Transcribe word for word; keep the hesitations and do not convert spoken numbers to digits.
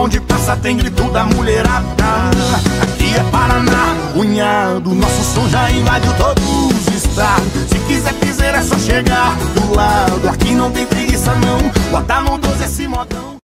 onde passa tem grito da mulherada. Aqui é Paraná, cunhado, nosso som já invadiu todos os estados. Se quiser piseira é só chegar do lado. Aqui não tem preguiça não, bota no doze esse modão.